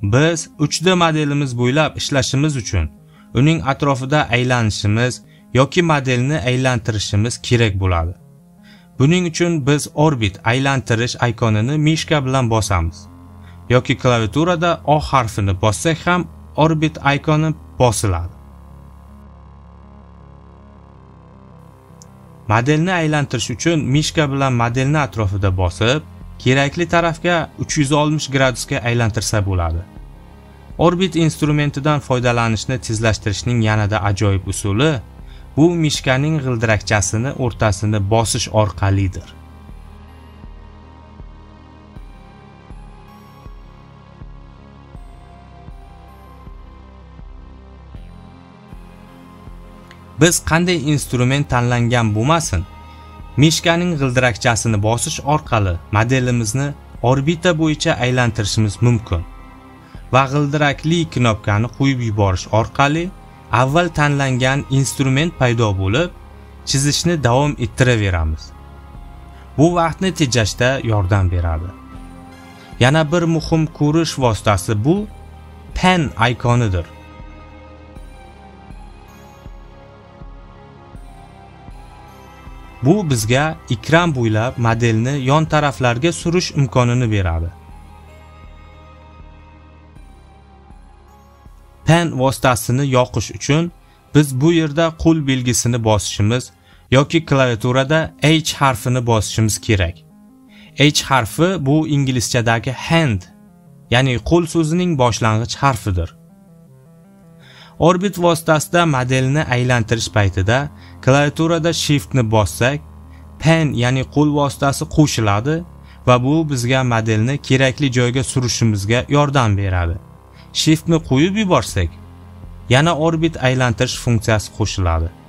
Biz 3D modelimiz bo'ylab ishlashimiz uchun uning atrofida aylanishimiz yoki modelni aylantirishimiz kerak bo'ladi. Buning uchun biz orbit aylantirish ikonini mishka bilan bosamiz. Yoki klaviaturada O harfini bossak ham orbit ikoni bosiladi. Modelni aylantirish uchun mishka bilan modelni atrofida bosib, kerakli tarafga 360 gradusga aylantirsa bo'ladi. Orbit instrumentidan foydalanishni tezlashtirishning yanada ajoyib usuli bu mishkaning g'ildirakchasini o'rtasini bosish orqalidir. Biz qanday instrument tanlangan bo'lmasin, mishkaning g'ildirakchasini bosish orqali modelimizni orbita bo'yicha aylantirishimiz mumkin va g'ildirakli knopkani qo'yib yuborish orqali avval tanlangan instrument paydo bo'lib, chizishni davom ettiraveramiz. Bu vaqtni tejashda yordam beradi. Yana bir muhim ko'rish vositasi bu pen ikonidir. Bu bizga ekran bo'ylab modelni yon taraflarga surish imkonini beradi. Pen vositasini yoqish uchun biz bu yerda qo'l belgisini bosishimiz yoki klaviaturada H harfini bosishimiz kerak. H harfi bu inglizchadagi hand, ya'ni qo'l so'zining boshlang'ich harfidir. Orbit vositasida modelni aylantirish paytida klaviaturada Shift ni bossak, pen ya'ni qo'l vositasi qo'shiladi va bu bizga modelni kerakli joyga surishimizga yordam beradi. Shift ni qo'yib yuborsak, yana orbit aylantirish funksiyasi qo'shiladi.